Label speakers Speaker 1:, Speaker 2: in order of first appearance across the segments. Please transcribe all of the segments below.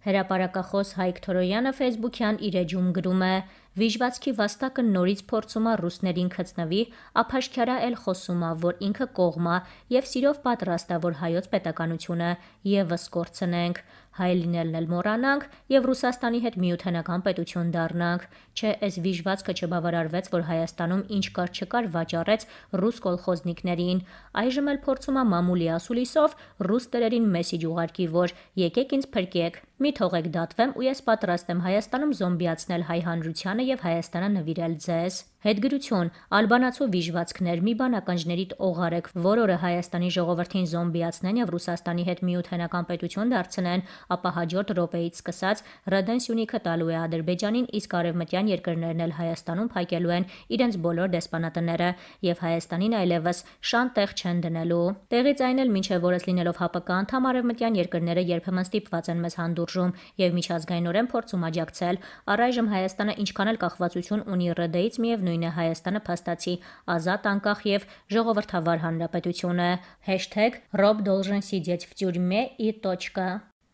Speaker 1: Հրապարակախոս Հայկ Թորոյանը Facebook-յան իր էջում գրում է. «Վիժվածքի վաստակը նորից փորձում է ռուսներին գցնվի, ափաշքարա էլ խոսում է, որ ինքը կողմ է եւ սիրով պատրաստ է, որ հայոց պետականությունը եւս կորցնենք, հայ լինելն էլ մոռանանք եւ Ռուսաստանի հետ միութենական պետություն դառնանք։ Չէ, այս վիժվածքը չբավարարվեց, որ Հայաստանում ինչ կար չկար վաճառեց ռուս կոլխոզնիկներին, այժմ էլ փորձում է մամուլի ասուլիսով ռուս տերերին մեսիջ ուղարկի, որ եկեք ինձ փրկեք, մի թողեք դատվեմ ու ես պատրաստ եմ Հայաստանում զոմբիացնել հայ հանրությանը եւ Հայաստանը նվիրել ձեզ»։ Հետգրություն. Ալբանացու վիժվածքներ, մի բան ականջներիդ օղարեք, որ օրը Հայաստանի ժողովրդին զոմբիացնեն եւ Ռուսաստանի հետ միութենական պետություն դարձնեն, ապա հաջորդ րոպեից սկսած Ռադեն Սյունիքը տալու է Ադրբեջանին, իսկ արևմտյան երկրներն էլ Հայաստանում փակելու են իրենց բոլոր դեսպանատները եւ Հայաստանին այլևս շան տեղ չեն դնելու։ Տեղից այն էլ մինչեւ օրս լինելով ՀԱՊԿ անդամ արևմտյան երկրները երբեմն ստիպված են մեզ հանդուրժում եւ միջազգայինորեն փորձում աջակցել։ Առայժմ Հայաստանը ինչքան էլ կախվածություն ունի ՌԴ-ից, միևնույն է Հայաստանը փաստացի ազատ, անկախ եւ ժողովրդավար հանրապետություն է։ #Ռոբ должен сидеть в тюрьме и точка։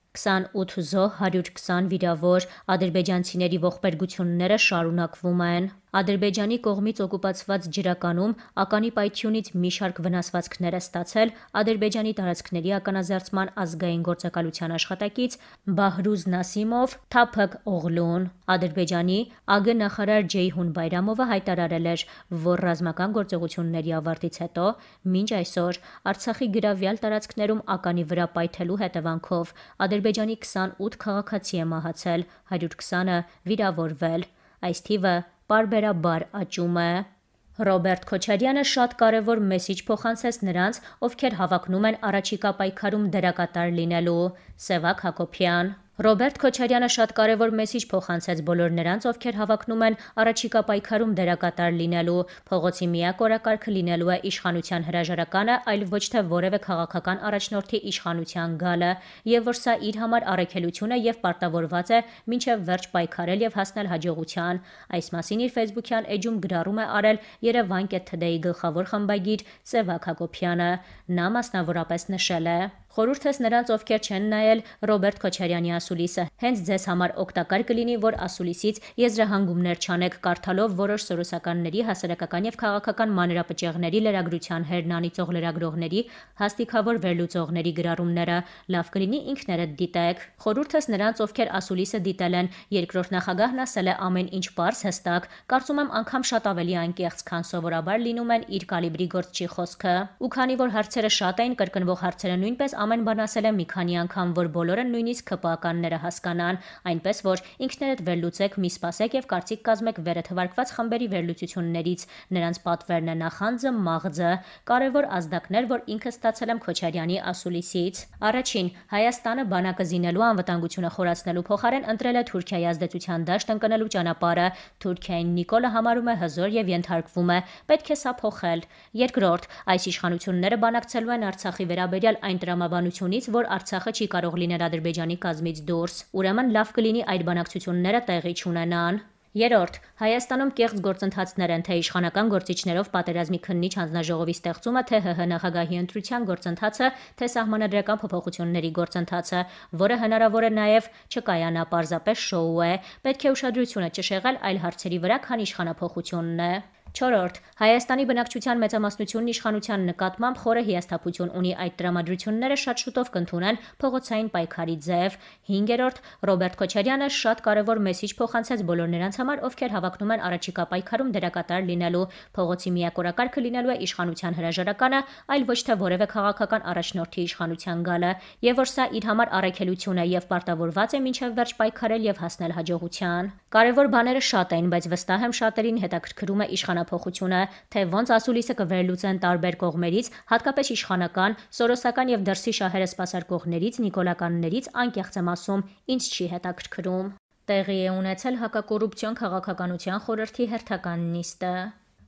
Speaker 1: 28 զոհ, 120 վիրավոր, ադրբեջանցիների ողբերգությունները շարունակվում են։ Ադրբեջանի կողմից օկուպացված ջրականում ականի պայթյունից մի շարք վնասվածքներ է ստացել Ադրբեջանի տարածքների ականազերծման ազգային գործակալության աշխատակից Բահրուզ Նասիմով Թափըկ Օղլուն։ Ադրբեջանի ԱԳ նախարար Ջեյհուն Բայրամովը հայտարարել էր, որ ռազմական գործողությունների ավարտից հետո մինչ այսօր Արցախի գրավյալ տարածքներում ականի վրա պայթելու հետևանքով Ադրբեջանի 28 քաղաքացի է մահացել, 120-ը վիրավորվել։ Այս թիվը պարբերաբար աճում է։ Ռոբերտ Քոչարյանը շատ կարևոր մեսիջ փոխանցեց նրանց, ովքեր հավակնում են առաջիկա պայքարում դերակատար լինելու։ Սևակ Հակոբյան։ Ռոբերտ Քոչարյանը շատ կարևոր մեսիջ փոխանցեց բոլոր նրանց, ովքեր հավակնում են առաջիկա պայքարում դերակատար լինելու։ Փողոցի միակ օրակարգը լինելու է իշխանության հրաժարականը, այլ ոչ թե որևէ քաղաքական առաջնորդի իշխանության գալը, եւ որ սա իր համար առաքելություն է եւ պարտավորված է մինչեւ վերջ պայքարել եւ հասնել հաջողության։ Այս մասին իր Facebook-յան էջում գրառում է արել Երևան Today-ի գլխավոր խմբագիր Սևակ Հակոբյանը։ Նա մասնավորապես նշել է. «Խորհուրդս նրանց, ովքեր չեն նայել Ռոբերտ Քոչարյանի ասուլիսը, հենց ձեզ համար օգտակար կլինի, որ ասուլիսից եզրահանգումներ չանեք, կարդալով որոշ սորոսականների, հասարակական եւ քաղաքական մանրապճեղների, լրագրության հերն անիծող լրագրողների, հաստիքավոր վերլուծողների գրառումները, լավ կլինի ինքներդ դիտեք։ Խորհուրդս նրանց, ովքեր ասուլիսը դիտել են, երկրորդ նախագահն ասել է ամեն ինչ պարզ, հստակ, կարծում եմ անգամ շատ ավելի անկեղծ, քան սովորաբար լինում են իր կալիբրի գործչի խոսքը։ Ու քանի որ հարցերը շատ էին, կրկնվող հարցերը նույնպես ամեն բան ասել է մի քանի անգամ, որ բոլորը նույնիսկ ԿՊԱ-ականները հասկանան, այնպես որ ինքներդ վերլուծեք, մի սպասեք եւ կարծիք կազմեք վերը թվարկված խմբերի վերլուծություններից, նրանց պատվերն է նախանձը, մաղձը, կարևոր ազդակներ, որ ինքը ստացել եմ Քոչարյանի ասուլիսից։ Առաջին, Հայաստանը բանակը զինելու, անվտանգությունը խորացնելու փոխարեն ընտրել է Թուրքիայի ազդեցության դաշտ ընկնելու ճանապարհը։ Թուրքիային Նիկոլը համարում է հզոր եւ ենթարկվում է, պետք է սա փոխել։ Երկրորդ, այս իշխանությունները բանակցելու են Արցախի վերաբերյալ այն տրամաբանությունից, որ Արցախը չի կարող լինել Ադրբեջանի կազմից դուրս։ Ուրեմն լավ կլինի այդ բանակցությունները տեղի չունենան։ Երրորդ, Հայաստանում կեղծ գործընթացներ են, թե իշխանական գործիչներով պատերազմի քննիչ հանձնաժողովի ստեղծումը, թե ՀՀ նախագահի ընտրության գործընթացը, թե սահմանադրական փոփոխությունների գործընթացը, որը հնարավոր է նաև չկայանա, պարզապես շոու է։ Պետք է ուշադրությունը չշեղել այլ հարցերի վրա, քան իշխանափոխությունն է։ Չորրորդ, Հայաստանի բնակչության մեծամասնությունն իշխանության նկատմամբ խորը հիասթափություն ունի, այդ տրամադրությունները շատ շուտով կընդունեն փողոցային պայքարի ձև։ Հինգերորդ, Ռոբերտ Քոչարյանը շատ կարևոր մեսիջ փոխանցեց բոլոր նրանց համար, ովքեր հավակնում են առաջիկա պայքարում դերակատար լինելու։ Փողոցի միակ օրակարգը լինելու է իշխանության հրաժարականը, այլ ոչ թե որևէ քաղաքական առաջնորդի իշխանության գալը, եւ որ սա իր համար առաքելություն է եւ պարտավորված է մինչեւ վերջ պայքարել եւ հասնել հաջողության։ Կարևոր բաները շատ են, բայց վստահ եմ շատերին հետաքրքրում է իշխանափոխությունը, թե ոնց ասուլիսը կվերլուծեն տարբեր կողմերից, հատկապես իշխանական, սորոսական եւ դրսի շահերը սպասարկողներից, նիկոլականներից, անկեղծ եմ ասում, ինձ չի հետաքրքրում։ Տեղի է ունեցել հակակոռուպցիոն քաղաքականության խորհրդի հերթական նիստը։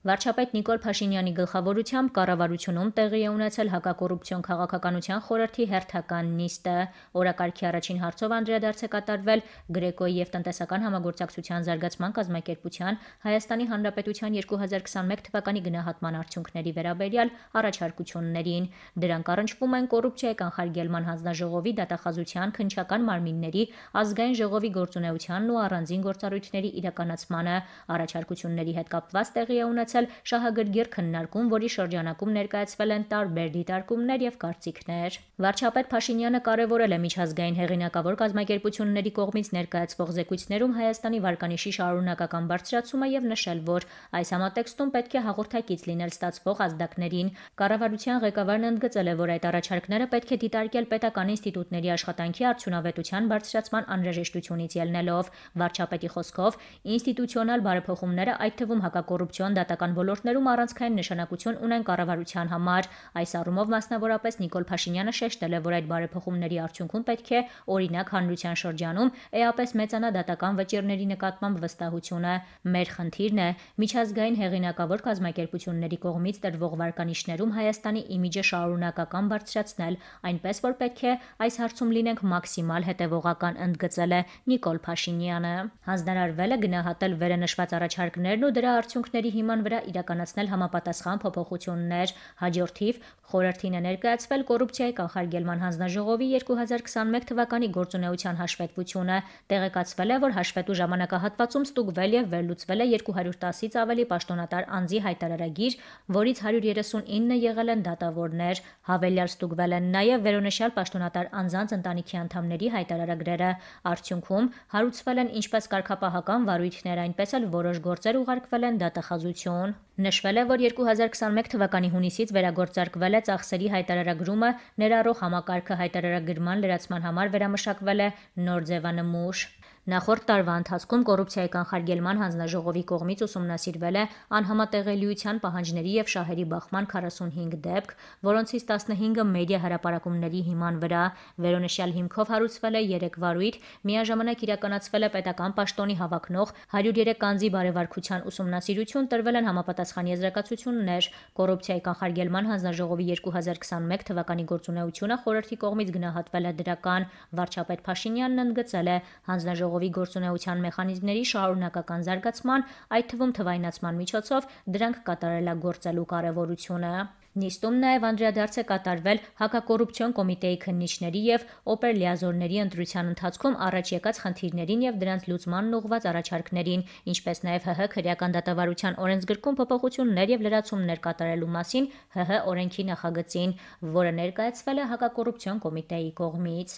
Speaker 1: Վարչապետ Նիկոլ Փաշինյանի գլխավորությամբ կառավարությունում տեղի է ունեցել հակակոռուպցիոն քաղաքականության խորհրդի հերթական նիստը։ Օրակարգի առաջին հարցով անդրադարձ է կատարվել Գրեկոյի և տնտեսական համագործակցության զարգացման կազմակերպության Հայաստանի Հանրապետության 2021 թվականի գնահատման արդյունքների վերաբերյալ առաջարկություններին։ Դրանք առնչվում են կոռուպցիայի կանխարգելման հանձնաժողովի դատախազության քննչական մարմինների, ազգային ժողովի գործունեությանն ու առանձին գործառույթների իրականացմանը։ Առաջարկությունների հետ կապված տեղի է ունեցել շահագրգիռ քննարկում, որի շրջանակում ներկայացվել են տարբեր դիտարկումներ և կարծիքներ։ Վարչապետ Փաշինյանը կարևորել է միջազգային հեղինակավոր կազմակերպությունների կողմից ներկայացվող զեկույցներում Հայաստանի վարկանիշի շարունակական բարձրացումը և նշել, որ այս համատեքստում պետք է հաղորդակից լինել ստացվող ազդակներին։ Կառավարության ղեկավարն ընդգծել է, որ այդ առաջարկները պետք է դիտարկել պետական ինստիտուտների աշխատանքի արդյունավետության բարձրացման անհրաժեշտությունից ելնելով։ Վարչապետի խոսքով, ինստիտուցիոնալ բարեփոխումները, այդ թվում հակակոռուպցիոն դատական ոլորտներում առանցքային նշանակություն ունեն կառավարության համար։ Այս առումով մասնավորապես Նիկոլ Փաշինյանը շեշտել է, որ այդ բարեփոխումների արդյունքում պետք է, օրինակ, հանրության շրջանում էապես մեծանա դատական վճիռների նկատմամբ վստահությունը։ Մեր խնդիրն է միջազգային հեղինակավոր կազմակերպությունների կողմից տրվող վարկանիշներում Հայաստանի իմիջը շարունակական բարձրացնել, այնպես որ պետք է այս հարցում լինենք մաքսիմալ հետևողական, ընդգծել է Նիկոլ Փաշինյանը։ Հանձնարարվել է գնահատել վերը նշված առաջարկներն ու դրա արդյունքների հիման վրա իրականացնել համապատասխան փոփոխություններ։ Հաջորդիվ խորհրդին է ներկայացվել կոռուպցիայի կանխարգելման հանձնաժողովի 2021 թվականի գործունեության հաշվետվությունը։ Տեղեկացվել է, որ հաշվետու ժամանակահատվածում ստուգվել և վերլուծվել է 210-ից ավելի պաշտոնատար անձի հայտարարագիր, որից 139 եղել են դատավորներ։ Հավելյալ ստուգվել են նաև վերոնշյալ պաշտոնատար անձանց ընտանիքի անդամների հայտարարագրերը։ Արդյունքում հարուցվել են ինչպես կարգապահական վարույթներ, այնպես էլ որոշ գործեր ուղարկվել են դատախազություն։ Նշվել է, որ 2021 թվականի հունիսից վերագործարկվել է ծախսերի հայտարարագրումը ներառող համակարգը, հայտարարագրման լրացման համար վերամշակվել է նոր ձևանմուշ։ Նախորդ տարվա ընթացքում կոռուպցիայի կանխարգելման հանձնաժողովի կողմից ուսումնասիրվել է անհամատեղելիության պահանջների և շահերի բախման 45 դեպք, որոնցից 15-ը մեդիա հրապարակումների հիման վրա։ Վերոնշյալ հիմքով հարուցվել է 3 վարույթ, միաժամանակ իրականացվել է պետական պաշտոնի հավակնող 103 անձի բարևարքության ուսումնասիրություն, տրվել են համապատասխան եզրակացություններ։ Կոռուպցիայի կանխարգելման հանձնաժողովի 2021 թվականի գործունեությունը խորհրդի կողմից գնահատվել է դրական։ Վարչապետ Փաշինյանն ընդգծել է հանձնաժողովի գործունեության մեխանիզմների շարունակական զարգացման, այդ թվում թվայնացման միջոցով դրանք կատարելագործելու կարևորությունը։ Նիստում նաև անդրադարձ է կատարվել հակակոռուպցիոն կոմիտեի քննիչների և օպեր-լիազորների ընտրության ընթացքում առաջ եկած խնդիրներին և դրանց լուծմանն ուղղված առաջարկներին, ինչպես նաև ՀՀ քրեական դատավարության օրենսգրքում փոփոխություններ և լրացումներ կատարելու մասին ՀՀ օրենքի նախագծին, որը ներկայացվել է հակակոռուպցիոն կոմիտեի կողմից։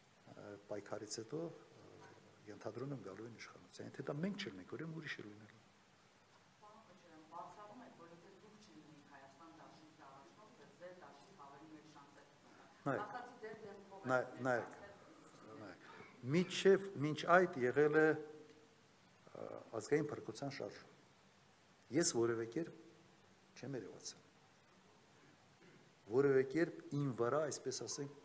Speaker 2: Պայքարից հետո ենթադրում եմ գալու են իշխանության, եթե դա մենք չլինենք, ուրեմն ուրիշ է լինելու։ Մինչ այդ եղել է ազգային փրկության շարժում։ Ես որևէ կերպ չեմ երևացել։ Որևէ կերպ իմ վրա, այսպես ասենք,